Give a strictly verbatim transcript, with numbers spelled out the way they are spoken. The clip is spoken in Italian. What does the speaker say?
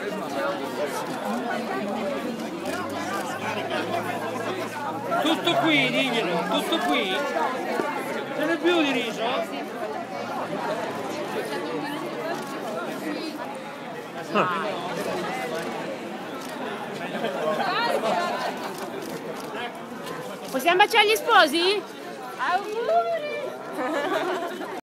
Tutto qui, diglielo, tutto qui? Non è più di riso? Possiamo baciare gli sposi? Auguri!